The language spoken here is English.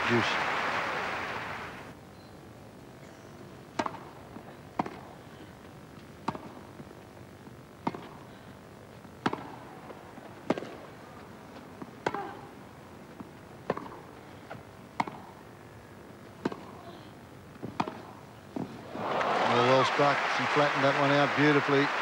juice. Well struck. She flattened that one out beautifully.